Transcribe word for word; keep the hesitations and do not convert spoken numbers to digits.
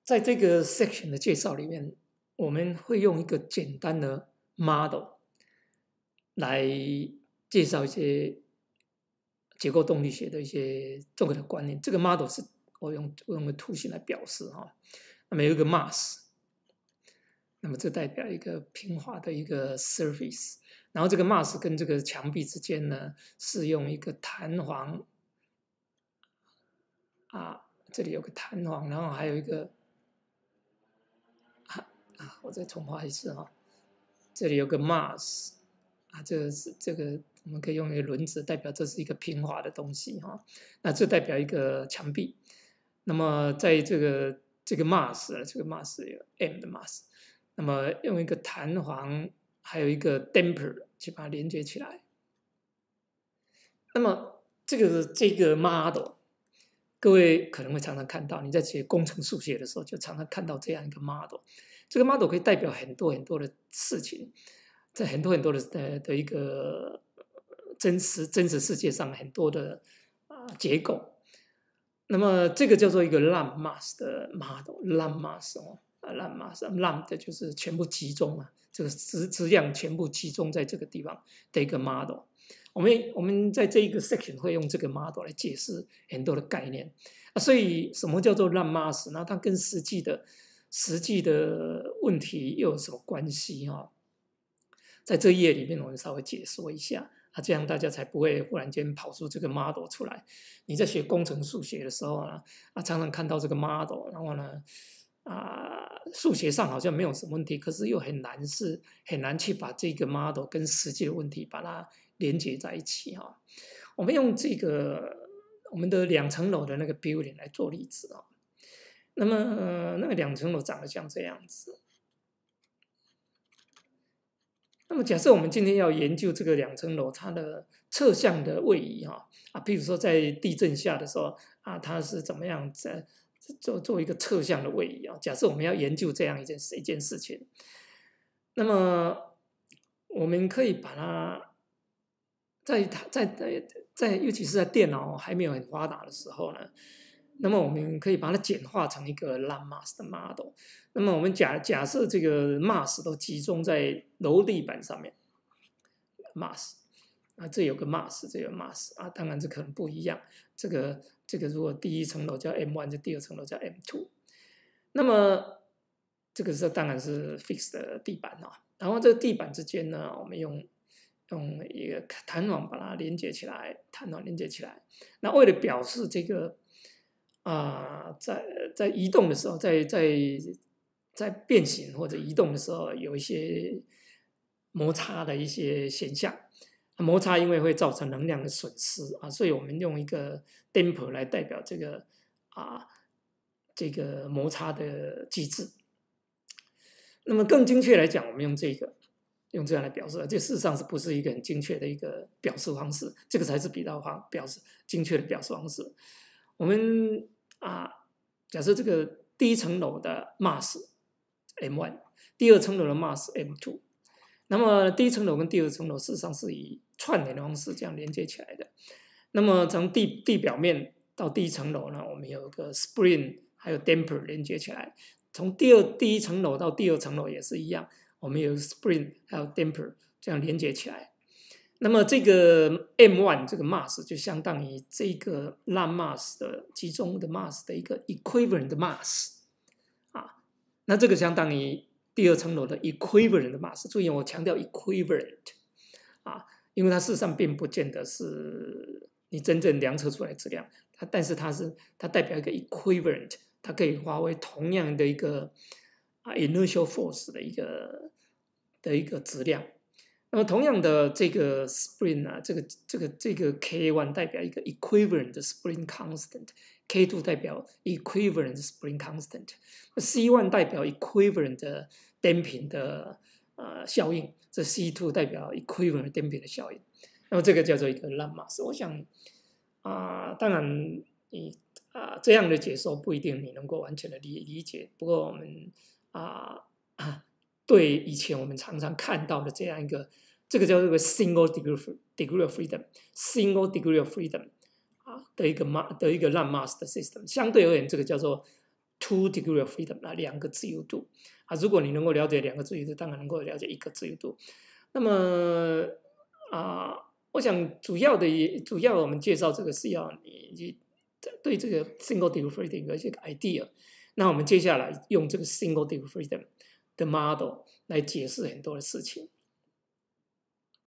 在这个 section 的介绍里面，我们会用一个简单的 model 来介绍一些结构动力学的一些重要的观念。这个 model 是我用我用个图形来表示哈。那么有一个 mass， 那么这代表一个平滑的一个 surface， 然后这个 mass 跟这个墙壁之间呢是用一个弹簧啊，这里有个弹簧，然后还有一个啊啊，我再重画一次哈，这里有个 mass 啊，这个是这个我们可以用一个轮子代表这是一个平滑的东西哈，那这代表一个墙壁。那么在这个这个 mass 这个 mass 有 m 的 mass， 那么用一个弹簧还有一个 damper 去把它连接起来。那么这个这个 model， 各位可能会常常看到，你在写工程数学的时候就常常看到这样一个 model。这个 model 可以代表很多很多的事情，在很多很多的的的一个真实真实世界上很多的啊、呃、结构。那么这个叫做一个 lump mass 的 model，lump mass 哦，啊 lump mass，lump 的就是全部集中啊，这个质质量全部集中在这个地方的一个 model。我们我们在这一个 section 会用这个 model 来解释很多的概念啊，所以什么叫做 lump mass？ 那它跟实际的实际的问题又有什么关系啊？在这一页里面，我们稍微解说一下。啊，这样大家才不会忽然间跑出这个 model 出来。你在学工程数学的时候呢，啊，常常看到这个 model， 然后呢，啊，数学上好像没有什么问题，可是又很难是很难去把这个 model 跟实际的问题把它连接在一起哈。我们用这个我们的两层楼的那个 building 来做例子啊。那么、呃、那个两层楼长得像这样子。那么假设我们今天要研究这个两层楼它的侧向的位移哈啊，譬如说在地震下的时候啊，它是怎么样在做做一个侧向的位移啊？假设我们要研究这样一件一件事情，那么我们可以把它在在在在，尤其是在电脑还没有很发达的时候呢，那么我们可以把它简化成一个 lump mass 的 model。那么我们假假设这个 mass 都集中在楼地板上面 ，mass 啊，这有个 mass， 这有 mass 啊，当然这可能不一样。这个这个如果第一层楼叫 M 一， 这第二层楼叫 M 二。那么这个是当然是 fixed 的地板啊。然后这个地板之间呢，我们用用一个弹簧把它连接起来，弹簧连接起来。那为了表示这个啊、呃，在在移动的时候，在在在变形或者移动的时候，有一些摩擦的一些现象。摩擦因为会造成能量的损失啊，所以我们用一个 damper 来代表这个啊这个摩擦的机制。那么更精确来讲，我们用这个用这样来表示，这事实上是不是一个很精确的一个表示方式？这个才是比较方表示精确的表示方式。我们啊，假设这个第一层楼的 mass M 一， 第二层楼的 mass M 二， 那么第一层楼跟第二层楼事实上是以串联的方式这样连接起来的。那么从地地表面到第一层楼呢，我们有一个 spring 还有 damper 连接起来。从第二第一层楼到第二层楼也是一样，我们有 spring 还有 damper 这样连接起来。那么这个 M 一 这个 mass 就相当于这个 lump mass 的集中的 mass 的一个 equivalent mass 啊，那这个相当于第二层楼的 equivalent mass。注意我强调 equivalent 啊，因为它事实上并不见得是你真正量测出来的质量，它但是它是它代表一个 equivalent， 它可以发挥同样的一个啊 inertial force 的一个的一个质量。那么同样的这个 spring 啊，这个这个这个 K 一 代表一个 equivalent spring constant，K 二 代表 equivalent spring constant，C 一 代表 equivalent damping 的呃效应，这 C 二 代表 equivalent damping 的效应。那么这个叫做一个 lump mass。我想啊、呃，当然你啊、呃、这样的解说不一定你能够完全的理理解，不过我们啊。呃对以前我们常常看到的这样一个，这个叫做 single degree degree of freedom，single degree of freedom 啊的一个 ma 的一个 lump mass 的 system， 相对而言，这个叫做 two degree of freedom 啊，两个自由度啊。如果你能够了解两个自由度，当然能够了解一个自由度。那么啊，我想主要的也主要我们介绍这个是要你对这个 single degree freedom 有一些 idea。那我们接下来用这个 single degree freedom 的 model 来解释很多的事情。